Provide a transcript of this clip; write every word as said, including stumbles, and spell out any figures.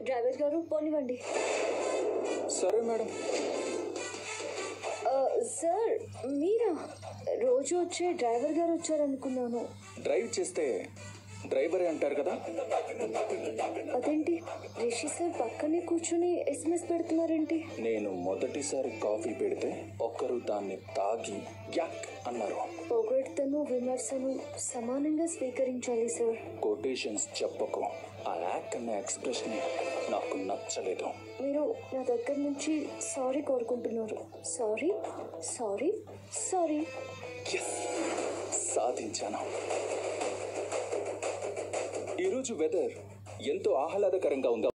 Driver గారు పోనివ్వండి. సరే madam. Sir మీరా? రోజు వచ్చే డ్రైవర్ గారు వచ్చారనుకున్నాను. డ్రైవ్ చేస్తే డ్రైవరే అంటారు కదా. అదేంటి రిషి సార్ పక్కనే కూర్చుని ఎస్ఎంఎస్ పెడుతున్నారేంటి? నేను మొదటిసారి కాఫీ పెడితే ఒక్కరు దాన్ని తాగి యాక్ అన్నారు. పొగడ్తను విమర్శను సమానంగా స్వీకరించాలి సార్. కొటేషన్స్ చెప్పకు. ఆ యాక్ అన్న ఎక్స్ప్రెషన్ నాకు నచ్చలేదు. మీరు నా దగ్గర నుంచి సారీ కోరుకుంటున్నారు. Sorry sorry sorry. సాధించాను. ఈరోజు వెదర్ ఎంతో ఆహ్లాదకరంగా ఉంది.